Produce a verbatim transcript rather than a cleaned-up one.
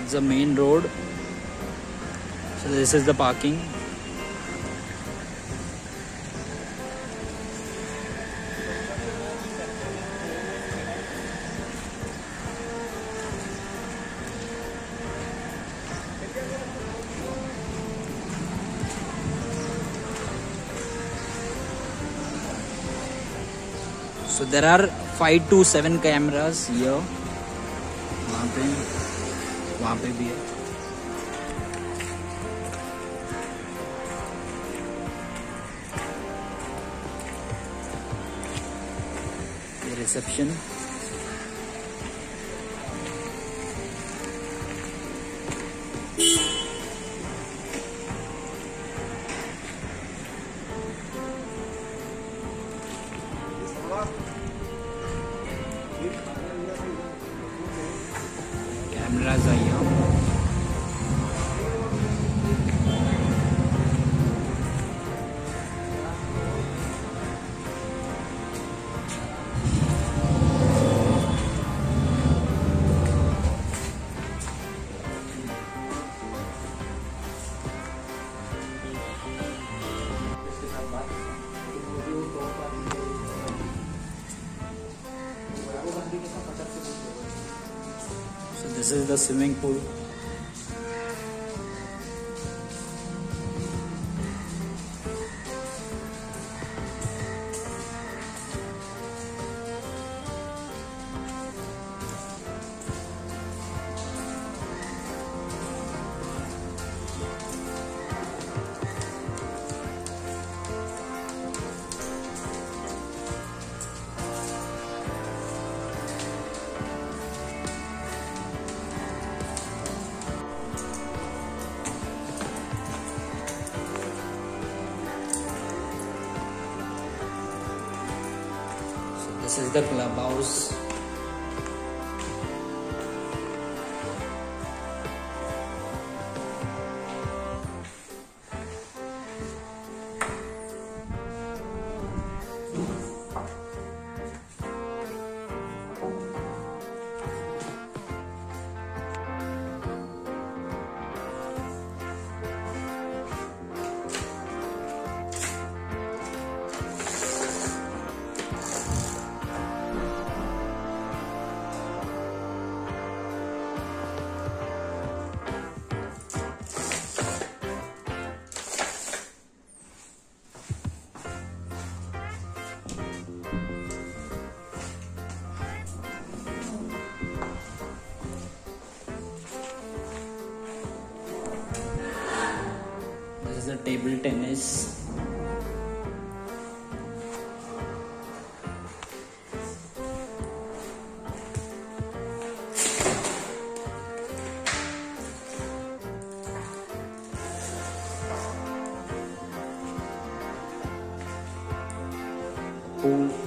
It's the main road. So this is the parking. So there are five to seven cameras here. वहाँ पे वहाँ पे भी है. ये reception. Cameras are here. So this is the swimming pool. This is the clubhouse. The table tennis. Pool.